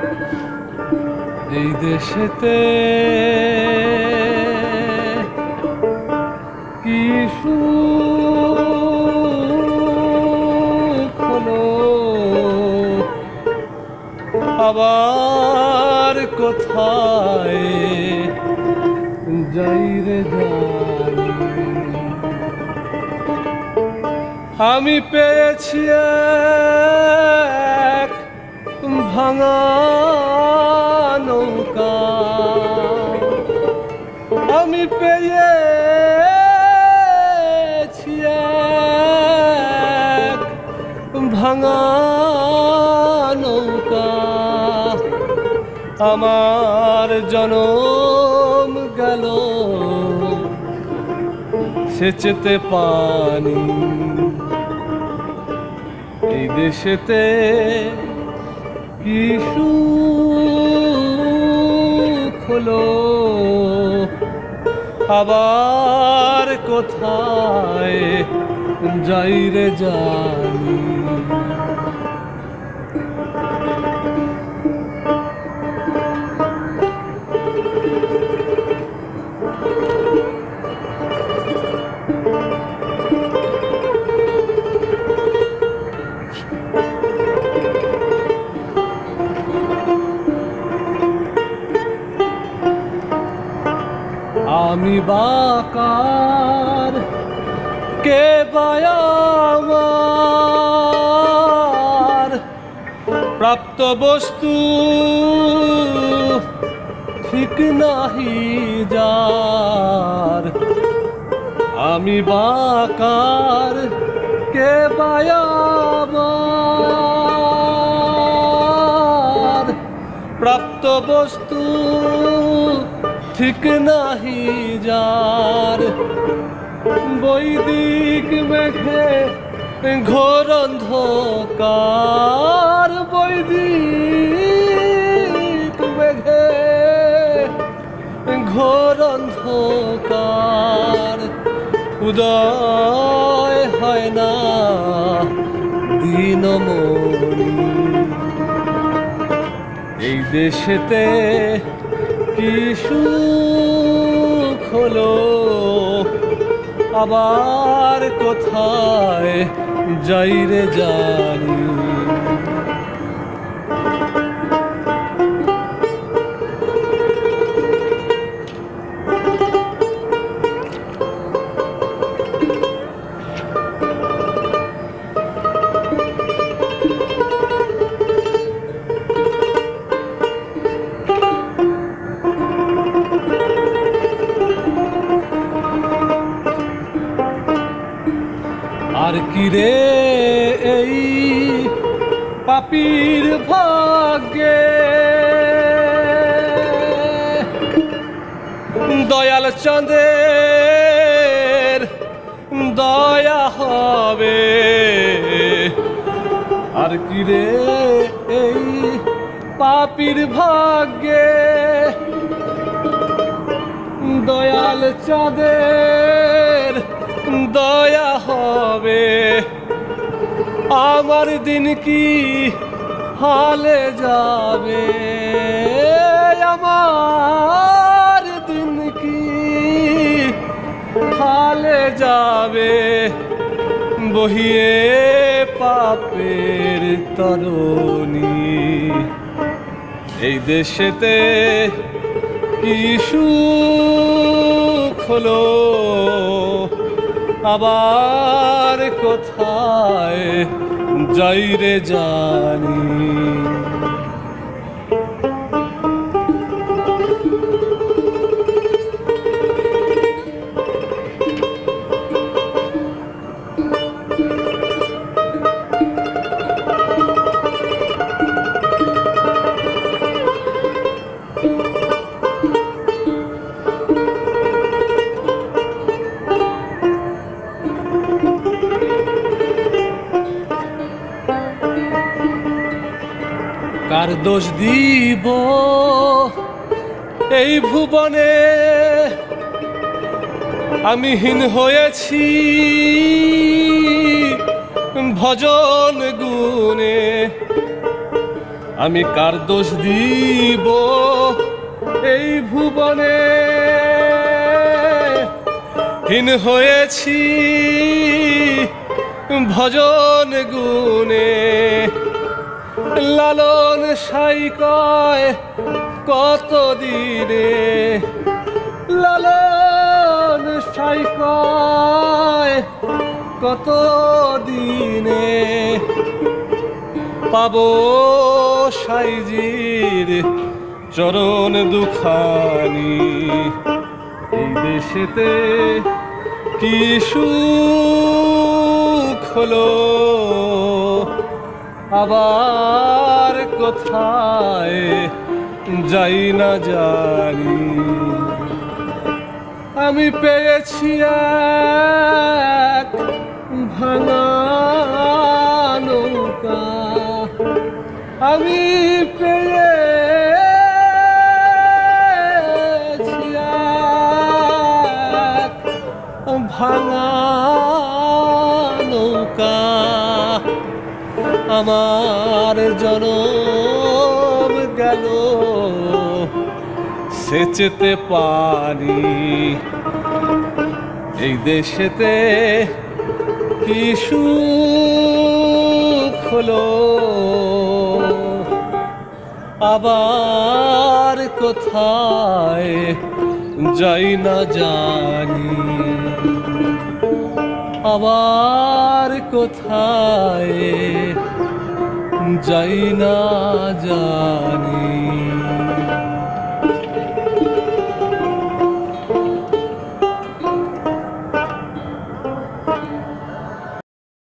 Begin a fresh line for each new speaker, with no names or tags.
এই দেশেতে কি সুখ হলো, আবার কোথায় যাই রে যাই। আমি পেয়েছি এক ভাঙা নৌকা, আমি পেয়েছি এক ভাঙা নৌকা। আমার জনম গেল সেচেতে পানি, এই দেশেতে কি সুখ হলো, আবার কোথায় যাই রে জানি। আমি বাকার কে আমার প্রাপ্ত বস্তু ঠিক নাহি যার। আমি বাকার কে আমার প্রাপ্ত বস্তু ঠিক নাহি যার। বৈদিক মেঘে ঘোর অন্ধকার, বৈদিক মেঘে ঘোর অন্ধকার। উদয় হয় না দিনমণি, এই দেশেতে কি সুখ হলো, আবার কোথায় যাই রে জানি। আর কি রে এই পাপীর ভাগ্যে, দয়াল চাঁদের দয়া হবে। আর কি রে এই পাপীর ভাগ্যে, দয়াল চাঁদের দয়া হবে। আমার দিন কি হালে যাবে, আমার দিন কি হালে যাবে। বহিয়ে পাপের তরণী, এই দেশেতে কি সুখ হলো, আবার কোথায় যাই রে জানি। কার দোষ দিব এই ভুবনে, আমি হীন হয়েছি ভজন গুণে। আমি কার দোষ দিব এই ভুবনে হীন হয়েছি ভজন গুণে লালন সাই কয় কত দিনে লালন সাই কয় কত দিনে পাবো সাইজির চরণ দুখানি এই দেশেতে কি সুখ হলো আবার কোথায় যাই না জানি আমি পেয়েছি এক ভাঙা নৌকা আমি পেয়েছি এক ভাঙা নৌকা আমার জনম গেল সেচেতে পানি এই দেশেতে কি সুখ হলো আবার কোথায় যাই না জানি আবার কোথায় যাই না জানি।